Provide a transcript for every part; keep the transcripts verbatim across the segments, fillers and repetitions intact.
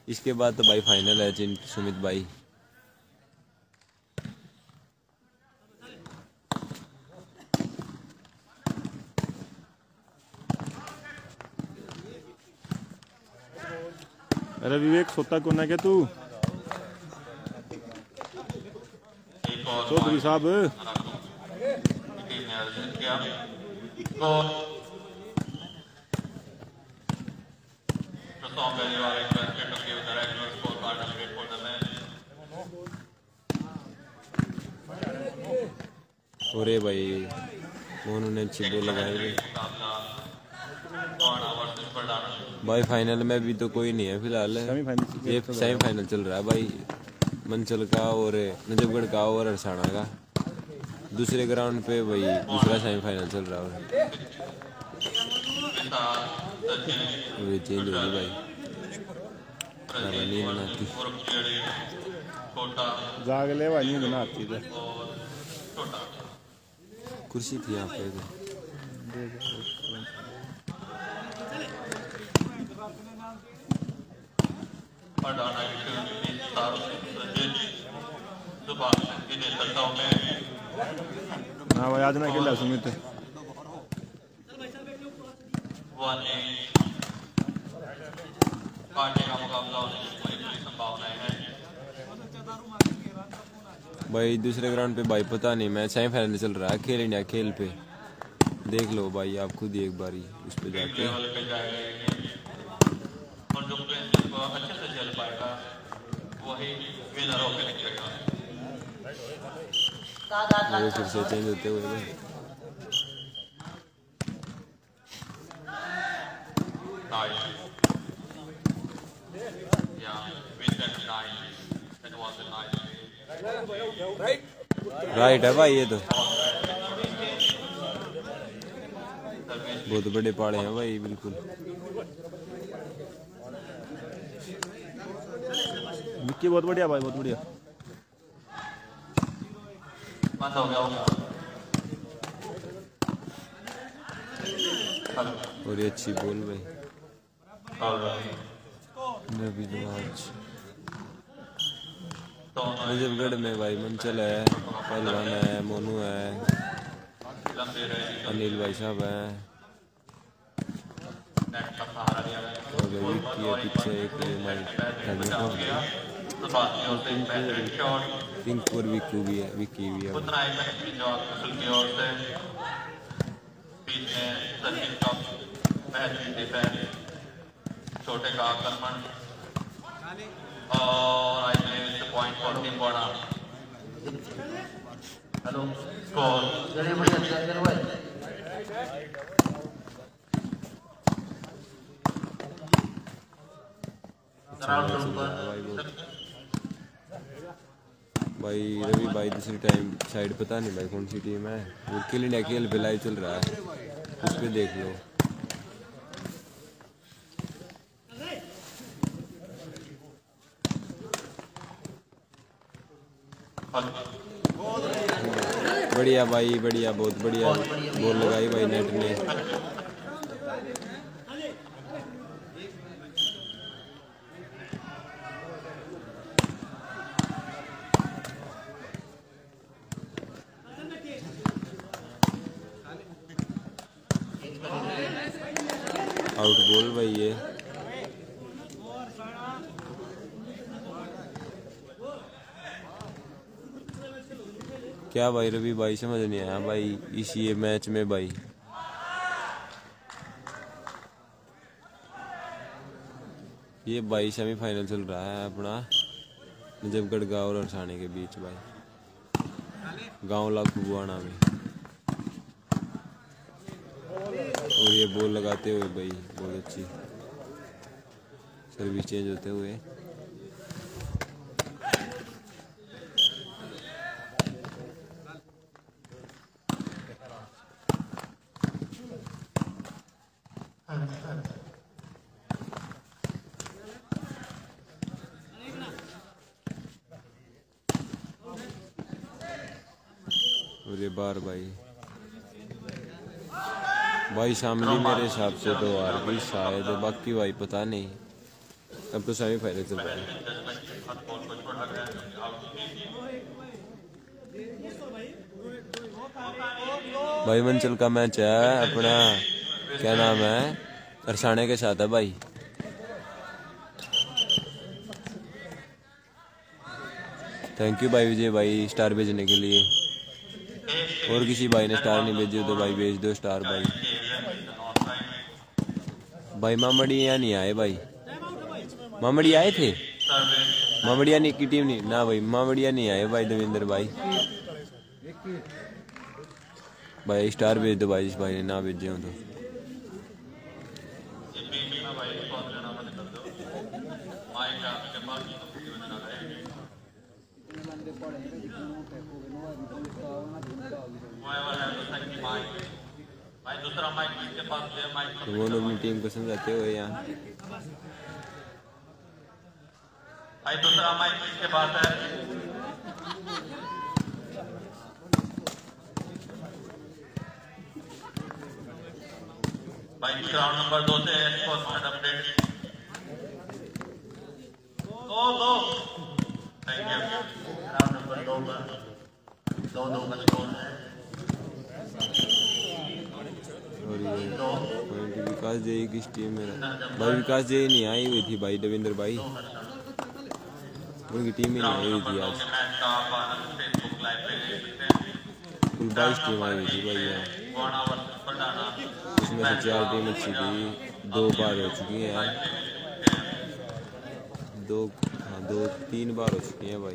इसके बाद तो भाई फाइनल है चिन सुमित भाई। अरे विवेक सोता कौन है क्या तू? चौधरी साहब अरे भाई उन्होंने अच्छी बॉल लगाई भाई। फाइनल में भी तो कोई नहीं है फिलहाल, ये सेमीफाइनल चल रहा है भाई। मंचल का और नजफगढ़ का और अरसाना का दूसरे ग्राउंड पे भाई दूसरा सेमीफाइनल चल रहा है। ये चेंज हो गई भाई, नींद बनाती जाग ले भाई, नींद ना आती है। कुर्सी थी यहाँ पे हाँ भाई आज ना खेला सुमित। भाई दूसरे ग्राउंड पे भाई पता नहीं, मैच सेमीफाइनल चल रहा है खेल इंडिया खेल पे। देख लो भाई आप खुद ही एक बारी उस पे जाके। वो फिर से चेंज होते हुए भाई। राइट है भाई, ये तो बहुत बड़े पाड़े हैं भाई बिल्कुल। विक्की बहुत बढ़िया भाई, बहुत बढ़िया। और ये अच्छी बॉल भाई। नबी नवाज नजफगढ़ में भाई मंचल है, पहलवान है, मोनू है, अनिल भाई साहब है और भाई विक्की है पीछे एक पिंक और विक्की भी है, विक्की भी है। छोटे का आक्रमण और आई प्ले पॉइंट फॉर टीम बड़ा। हेलो स्कोर चलिए बढ़िया चलिए भाई। भाई रवि भाई दूसरी टाइम साइड पता नहीं भाई कौन सी टीम है, वो खेल इंडिया खेल पे लाइव चल रहा है, उस पर देख लो। बढ़िया भाई बढ़िया, बहुत बढ़िया बॉल लगाई भाई नेट ने। आउट बॉल भाई ये। क्या भाई रवि भाई समझ नहीं आया भाई इस ये मैच में भाई। ये भाई सेमीफाइनल चल रहा है अपना नजफगढ़ गाँव और अरसाने के बीच भाई, गांव लाखुआना में। और ये बॉल लगाते हुए भाई बहुत अच्छी सर्विस चेंज होते हुए। और ये बार भाई भाई शामिली मेरे हिसाब से तो हार गई शायद, बाकी भाई पता नहीं। अब तो सेमीफाइनल चल रहा है भाई। मंचल का मैच है अपना, क्या नाम है, अरसाने के साथ है भाई। थैंक यू भाई विजय भाई स्टार भेजने के लिए। और किसी भाई ने स्टार नहीं भेजे तो भाई भेज दो स्टार भाई। भाई मामड़िया नहीं आए भाई, मामड़िया आए थे, मामड़िया नहीं की टीम नहीं ना भाई, मामड़िया नहीं आए भाई। देवेंद्र भाई भाई स्टार भेज दो भाई, जिस भाई ने ना भेजे हो तो। तो वो लोग अपनी टीम को समझाते हुए यहाँ भाई दूसरा माइक किसके पास है? भाई ग्राउंड नंबर दो से स्कोर कार्ड अपडेट दो दो। Thank you. ग्राउंड नंबर दो पर दो दो का स्कोर है। और ये पॉइंट विकास जय किस टीम में भाई? विकास जय नहीं आई हुई थी भाई, देवेंद्र भाई उनकी टीम ही नहीं आई हुई थी आज। कुल बाईस टीम आई हुई थी भाई यहाँ, उसमें से चार टीम अच्छी थी, दो बार हो चुकी हैं, दो हाँ दो तीन बार हो चुकी हैं भाई।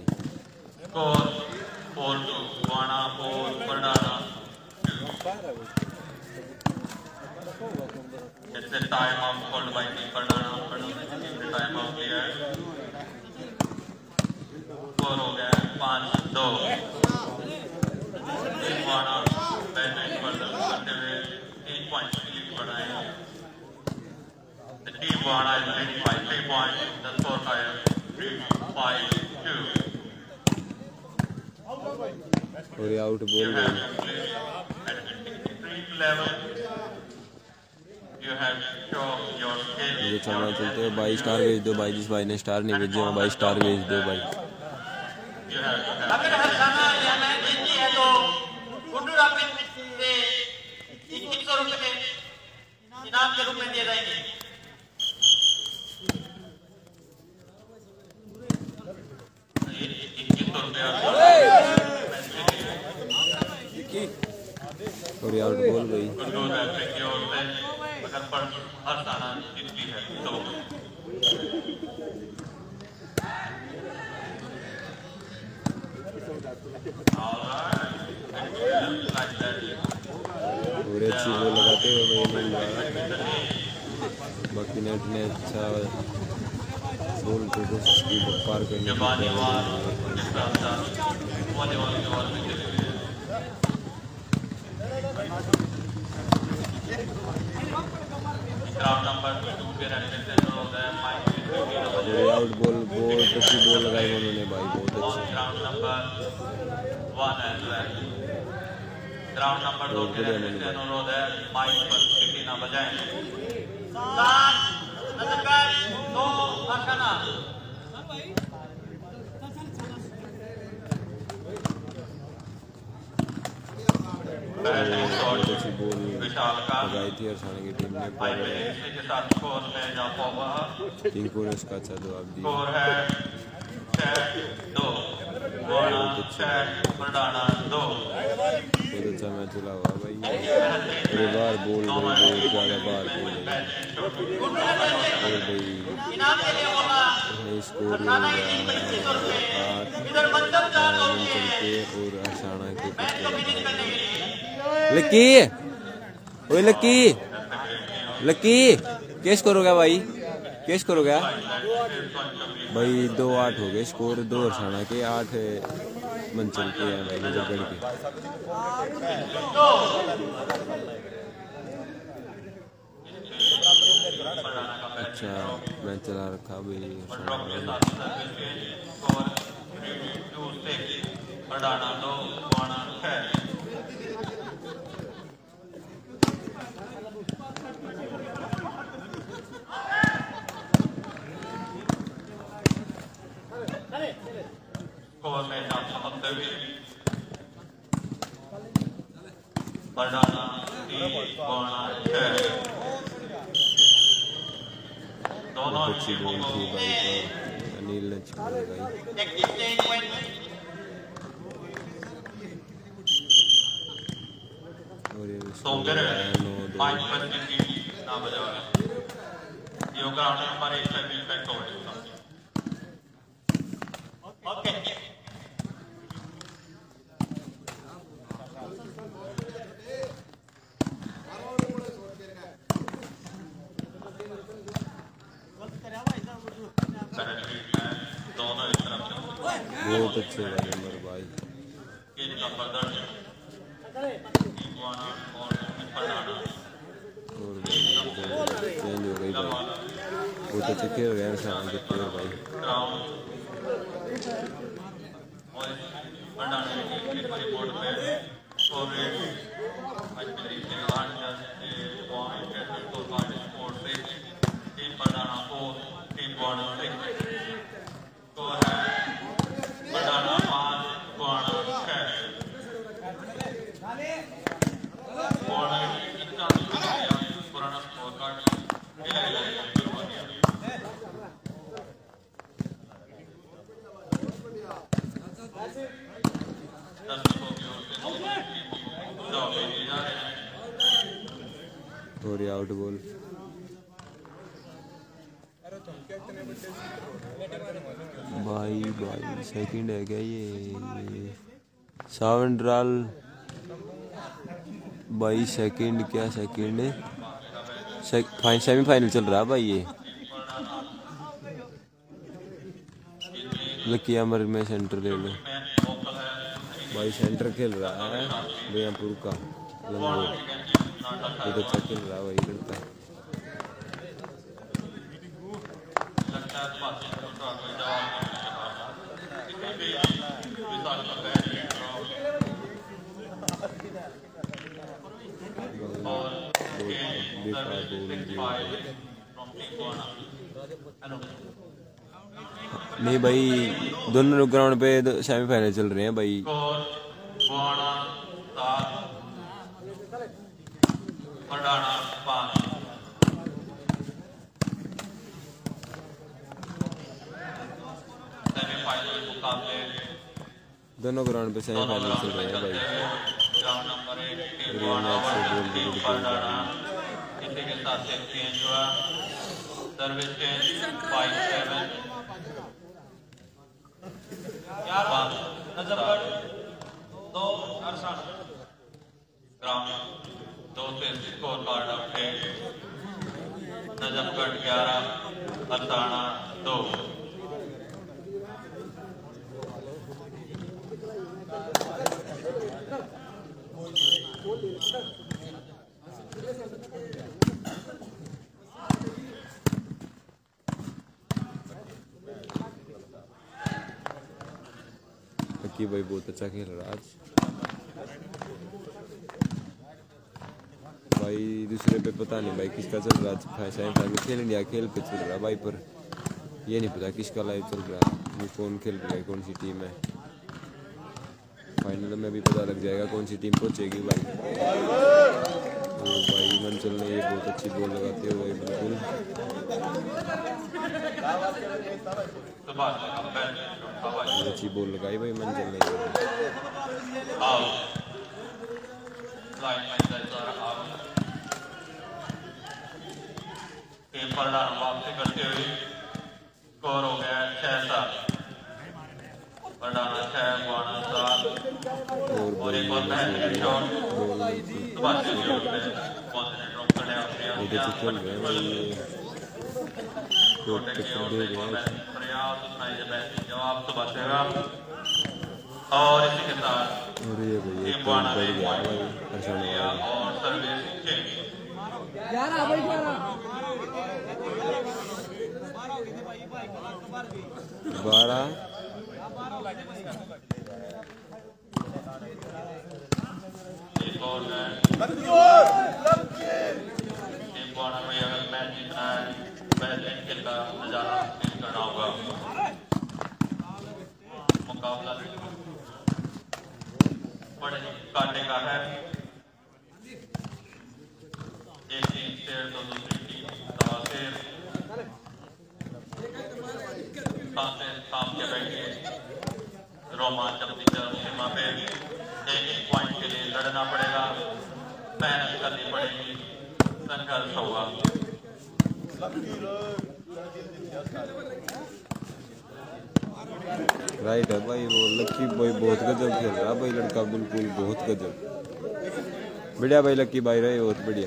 It's a time out called by Team Pardana. The time out clear. Score हो गया पाँच दो। वाना बैटिंग फर्दर करते हुए तीन पॉइंट की लीड बढ़ाए। The team Wana is leading by three points. The score is five two. और ये आउट बॉल गई। At extreme level. You have shown your skill. मुझे चलना चलते हो भाई, स्टार भेज दो भाई, जिस भाई ने स्टार नहीं भेजे हो भाई स्टार भेज दो भाई। अगर हरसाना या मैं जीती है तो गुड्डू राकेश से इक्कीस सौ रुपए के इनाम के रूप में दिए जाएंगे। इक्कीस सौ रुपया और ये आउट बॉल गई। गुड्डू राकेश की ओर से अगर पर हरसाना जीतती है तो और अच्छी बॉल लगाते हुए भाई मिल रहा है, बाकी नेट ने अच्छा बॉल को कोशिश की पार करने की। आउट बॉल बहुत अच्छी बॉल लगाई उन्होंने भाई, बहुत अच्छी। ग्राउंड नंबर दो के से अनुरोध है माइक पर सीटी ना बजाएं। सात नजरबैक दो हरसाना। बहुत अच्छी बॉल विशाल का लगाई थी हरसाने की टीम ने, पर के साथ स्कोर में जापा हुआ टिंकू ने उसका अच्छा जवाब दिया। स्कोर है छह दो। छह पड़ाना दो। बहुत अच्छा मैच चला हुआ भाई। अरे बार बॉल भाई बहुत ज़्यादा बार बॉल और भाई स्कोर हो गया आठ चलते और हरसाना के लक्की। ओए लक्की लक्की क्या स्कोर हो गया भाई? क्या स्कोर हो गया भाई? दो आठ हो गए स्कोर, दो हरसाना के आठ मंचल के हैं भाई, नजरगढ़ के। अच्छा मैच चला रखा भाई हरसाना। Perdana टीम बाणा छह दोनों अच्छी बॉल थी भाई पर अनिल ने छोड़ गई। और ये सोमगर पांच बच्चे की ना बजा ये ग्राउंड नंबर एक पे मिल पे टोल ओके दोनों एक तरफ से बहुत अच्छे लगे मेरे भाई। ये का प्रदर्शन और पढ़ाना और चेंज हो गई भाई, बहुत अच्छे खेल रहे हैं शाम के प्लेयर भाई। ग्राउंड और पढ़ाने की रिपोर्ट पे और आज मेरी जवान जैसे पॉइंट है तो कार्ड स्पोर्ट से टीम पढ़ाना को टीम बॉर्डर से तो है पढ़ाना पांच बॉर्डर छह बॉर्डर इतना पुराना स्कोर कार्ड और ये आउट बॉल भाई भाई सेकंड है क्या ये सावन ड्राल भाई सेकंड क्या सेकंड है सेक, सेमीफाइनल चल रहा है भाई ये लकी अमर में सेंटर ले लो भाई सेंटर खेल रहा है बेयापुर का बहुत अच्छा खेल रहा है भाई लड़का नहीं भाई दोनों ग्राउंड पे सेमीफाइनल चल रहे हैं भाई। दोनों ग्राउंड पे सेमीफाइनल चल रहे हैं भाई। ग्राउंड नंबर एक इसी के साथ चेंज हुआ सर्विस चेंज फाइव सेवन दो अरसान ग्राउंड दो से स्कोर कार्ड अपडेट नजफगढ़ ग्यारह अरसाना दो कि भाई बहुत अच्छा खेल रहा आज भाई। दूसरे पे पता नहीं भाई किसका चल रहा है सेमीफाइनल खेल इंडिया खेल पे चल रहा भाई, पर ये नहीं पता किसका लाइव चल रहा है, वो कौन खेल रहा है, कौन सी टीम है। फाइनल में भी पता लग जाएगा कौन सी टीम पहुंचेगी भाई। तो भाई मंचल ने ये बहुत अच्छी बॉल लगाते हुए बिल्कुल अच्छी बॉल लगाई भाई मंचल ने। वापसी करते हुए स्कोर हो गया छह सात पढ़ाना छह बाना सात और एक और शॉट सुभाष खेल रहे हैं भाई जवाब तो बचेगा और इसी के साथ और ये भाई एक पॉइंट बढ़ गया भाई हर्षण और सर्विस बारह एक और में अगर मैच जीतना है बेहतरीन खेल का नजारा पेश करना होगा। मुकाबला बड़े काटे का है एक टीम शेर तो दूसरी टीम सवा शेर। सामने साम के बैठिए, रोमांच अपनी चरम सीमा पे। एक एक पॉइंट के लिए लड़ना पड़ेगा, मेहनत करनी पड़ेगी, संघर्ष होगा। राइट है भाई, वो लक्की भाई बहुत गजब खेल रहा है भाई, लड़का बिल्कुल बहुत गजब। बढ़िया भाई लक्की भाई रहे, बहुत बढ़िया।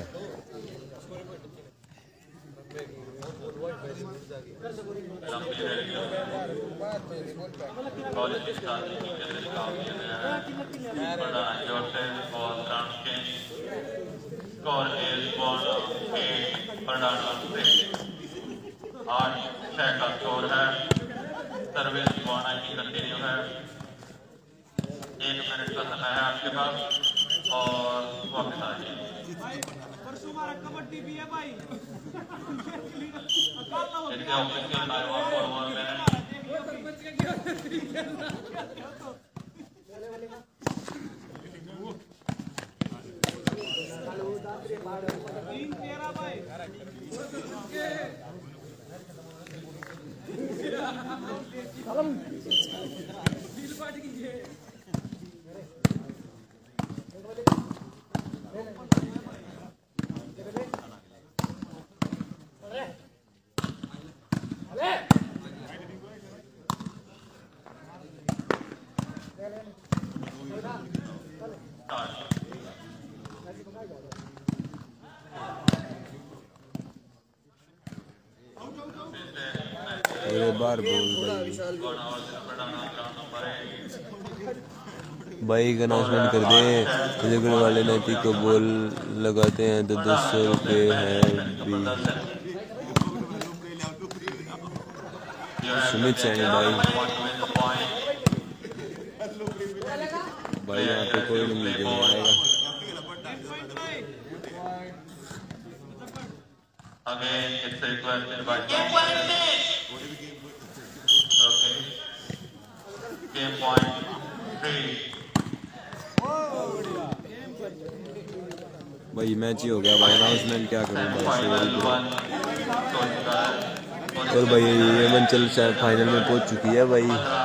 कॉलेज के साथ काम किया गया है, बड़ा जोर से बॉल ग्राउंड के स्कोर इज वन एट प्रधान से आठ छह का स्कोर है। सर्विस बॉर्डर की कंटिन्यू है, एक मिनट का समय है आपके पास और वापस आ जाइए। कबड्डी भी है भाई, इसके official time off for one minute. बार बोल भाई का अनाउंसमेंट कर दे, झगड़े वाले नैतिक को बोल लगाते हैं तो दस सौ रुपये है भी। सुमित सैनी भाई भाई यहाँ पे कोई नहीं मिल आएगा। Again, it's requested by okay. Game point three. भाई मैच ही हो गया भाई, अनाउंसमेंट क्या करूँ भाई। और भाई ये मंचल फाइनल में पहुंच चुकी है भाई।